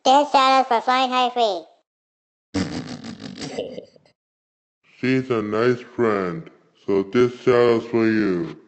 This salad for Flying High 3. She's a nice friend, so this salad's for you.